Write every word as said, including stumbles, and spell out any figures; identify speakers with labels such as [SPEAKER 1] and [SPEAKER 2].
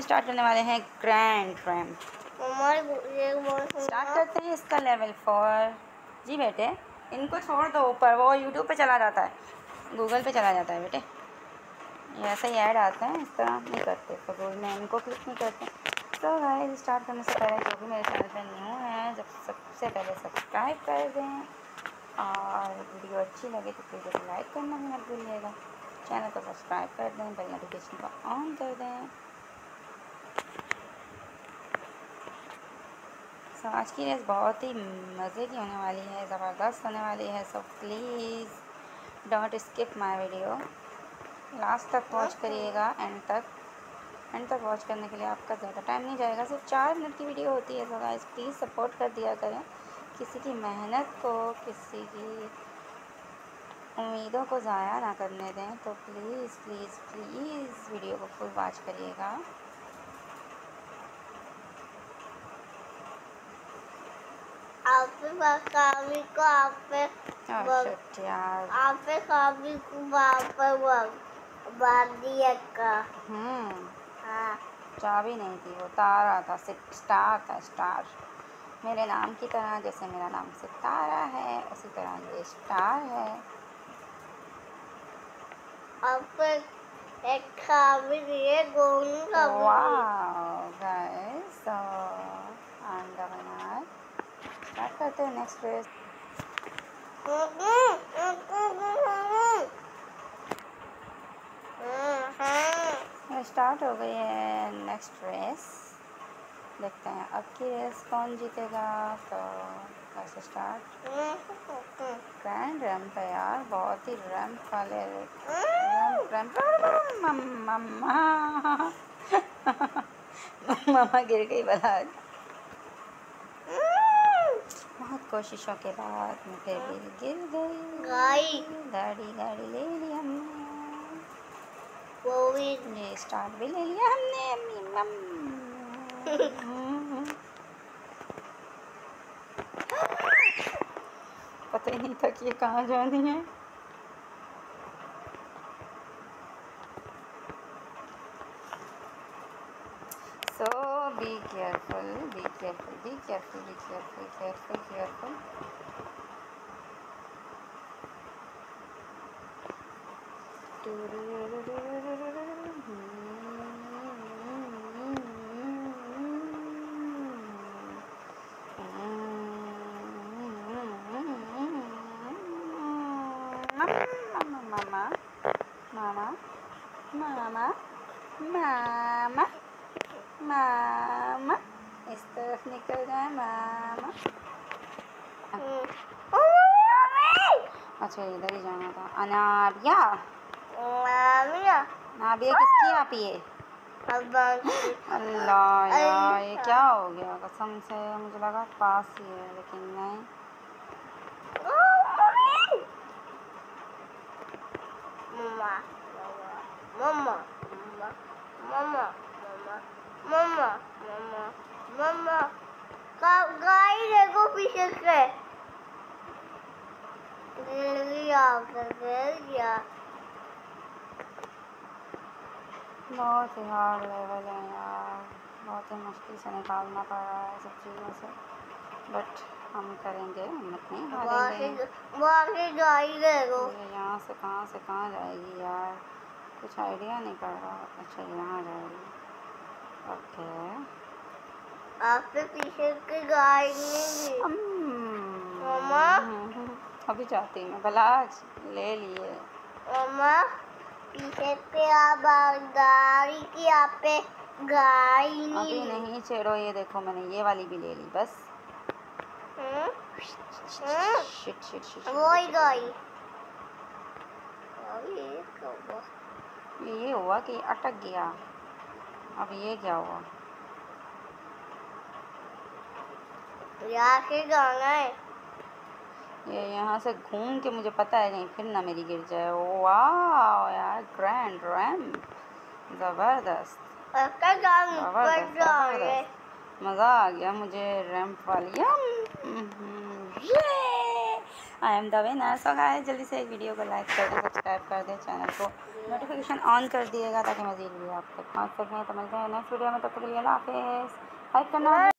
[SPEAKER 1] Start करने वाले हैं ग्रैंड रैम्प। स्टार्ट करते हैं इसका लेवल फोर। जी बेटे इनको छोड़ दो ऊपर, वो यूट्यूब पे चला जाता है, गूगल पे चला जाता है बेटे। ये ऐसे ही ऐड आते हैं, इस तरह नहीं करते, फजूल में इनको क्लिक नहीं करते। तो गाइस स्टार्ट करने से पहले जो भी मेरे चैनल पे न्यू है, जब सबसे पहले सब्सक्राइब कर दें और वीडियो अच्छी लगे तो प्लीज़ इसे लाइक करना भी मत भूलिएगा। चैनल को सब्सक्राइब कर दें, बेल नोटिफिकेशन को ऑन कर दें। सो आज की रेस बहुत ही मज़े की होने वाली है, ज़बरदस्त होने वाली है। So please don't skip my video, last तक वॉच करिएगा, एंड तक एंड तक वॉच करने के लिए आपका ज़्यादा टाइम नहीं जाएगा, सिर्फ चार मिनट की वीडियो होती है। सो गाइस प्लीज़ सपोर्ट कर दिया करें, किसी की मेहनत को, किसी की उम्मीदों को ज़ाया ना करने दें। तो प्लीज़ प्लीज़ प्लीज़ वीडियो को फुल वॉच करिएगा।
[SPEAKER 2] आप कामी को आप पे
[SPEAKER 1] यार
[SPEAKER 2] आप पे कामी को वहाँ पर बांध दिया का।
[SPEAKER 1] हम्म
[SPEAKER 2] हाँ
[SPEAKER 1] चाबी नहीं थी, वो तारा था, स्टार था, स्टार। मेरे नाम की तरह, जैसे मेरा नाम सितारा है उसी तरह ये स्टार है।
[SPEAKER 2] आप एक कामी दिए गोल का।
[SPEAKER 1] Wow guys, so I am the winner. Start करते हैं नेक्स्ट रेस। स्टार्ट हो गई है नेक्स्ट रेस, देखते हैं अब की रेस कौन जीतेगा। तो कैसे स्टार्ट, ग्रैंड रैम्प है यार, बहुत ही रैम्प वाले रैम्प रैम्प। मम्मा मम्मा गिर गई बलाज, बहुत कोशिशों के बाद मैं फिर भी गिर गई। गाड़ी गाड़ी ले ली हमने,
[SPEAKER 2] वो भी
[SPEAKER 1] ये स्टार्ट भी ले लिया हमने। अम्मी मम्मा पता ही नहीं था कि ये कहाँ जानी है। So be careful be careful be careful be careful careful careful. मामा मामा मामा मामा मामा इस तरफ निकल जाए मामा। अच्छा इधर ही जाना था। अनाबिया नाबिया किसकी आप ये? अल्लाह यार ये क्या हो गया, कसम से मुझे लगा पास ही है लेकिन नहीं।
[SPEAKER 2] मम्मा मम्मा मम्मा मम्मा मम्मा मम्मा मम्मा गाय देखो पीछे से गया गया।
[SPEAKER 1] बहुत ही हार्ड लेवल है यार, बहुत ही मुश्किल से निकालना पड़ रहा है सब चीज़ों से, बट हम करेंगे, हिम्मत नहीं हारेंगे।
[SPEAKER 2] गाय देखो
[SPEAKER 1] ये यहाँ से कहाँ से कहाँ जाएगी यार, कुछ आइडिया नहीं पड़ रहा। अच्छा यहाँ जाएगी, ओके।
[SPEAKER 2] आपके पीछे की गाय नहीं मम्मा,
[SPEAKER 1] अभी जाती मैं भला ले लिए।
[SPEAKER 2] मम्मा पीछे पे आप गाड़ी की आप पे गाय नहीं।
[SPEAKER 1] अभी नहीं छेड़ो, ये देखो मैंने ये वाली भी ले ली बस। शिट शिट शिट
[SPEAKER 2] वो ही गाय।
[SPEAKER 1] ये हुआ कि अटक गया, अब ये क्या हुआ?
[SPEAKER 2] यहाँ से जाना है,
[SPEAKER 1] ये यहाँ से घूम के मुझे पता है नहीं फिर ना मेरी गिर जाए। वाह यार ग्रैंड रैम्प ज़बरदस्त, मज़ा आ गया मुझे रैम्प वाली। I am the winner. So guys जल्दी से वीडियो को लाइक कर दें, सब्सक्राइब कर दें, चैनल को नोटिफिकेशन ऑन कर दिएगा ताकि मज़ीद वीडियो आप तक पहुँच सकें। तो मिलते हैं नेक्स्ट वीडियो में, तब तक के लिए अल्लाह हाफिज़। लाइक करना